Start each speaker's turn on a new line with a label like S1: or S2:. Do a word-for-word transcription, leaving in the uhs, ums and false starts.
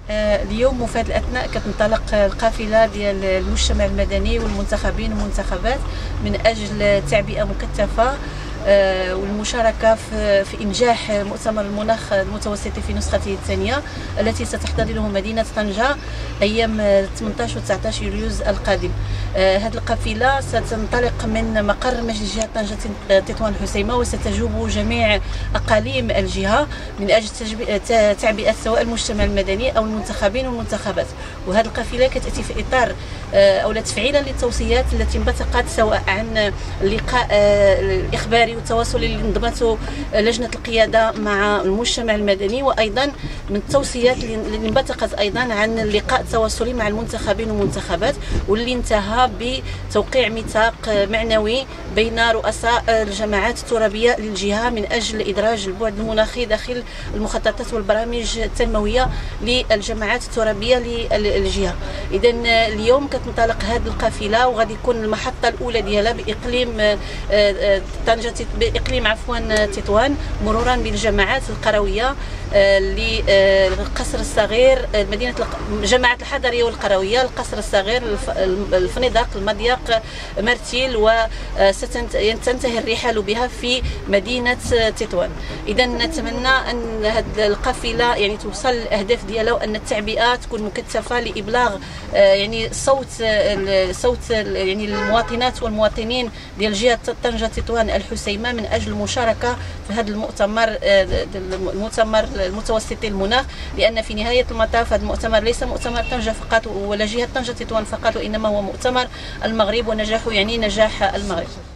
S1: اليوم وفي هذه الاثناء كتنطلق القافله ديال المجتمع المدني والمنتخبين والمنتخبات من اجل تعبئه مكثفه والمشاركه في انجاح مؤتمر المناخ المتوسطي في نسخته الثانيه التي ستحتضنه مدينه طنجه ايام ثمانية عشر و تسعة عشر يوليوز القادم. هذه القافله ستنطلق من مقر مجلس جهه طنجه تطوان الحسيمه وستجوب جميع اقاليم الجهه من اجل تعبئه سواء المجتمع المدني او المنتخبين والمنتخبات. وهذه القافله كتاتي في اطار او تفعيلا للتوصيات التي انبثقت سواء عن اللقاء الاخباري والتواصلي اللي نظمته لجنه القياده مع المجتمع المدني، وايضا من التوصيات اللي انبثقت ايضا عن اللقاء التواصلي مع المنتخبين والمنتخبات، واللي انتهى بتوقيع ميثاق معنوي بين رؤساء الجماعات الترابيه للجهه من اجل ادراج البعد المناخي داخل المخططات والبرامج التنمويه للجماعات الترابيه للجهه. اذا اليوم كتنطلق هذه القافله وغادي يكون المحطه الاولى ديالها باقليم طنجه باقليم عفوا تطوان، مرورا بالجماعات القرويه للقصر الصغير، مدينه جماعه الحضريه والقرويه، القصر الصغير، الفنيدق، المضيق، مرتيل، وستنتهي الرحال بها في مدينه تطوان. اذا نتمنى ان هذه القافله يعني توصل الاهداف ديالها وان التعبئه تكون مكثفه لابلاغ يعني صوت صوت يعني المواطنات والمواطنين ديال جهه طنجه تطوان الحسيمه من اجل المشاركه في هذا المؤتمر المؤتمر المتوسطي المناخ، لان في نهايه المطاف هذا المؤتمر ليس مؤتمر طنجه فقط ولا جهه طنجه تطوان فقط، وانما هو مؤتمر المغرب ونجاحه يعني نجاح المغرب.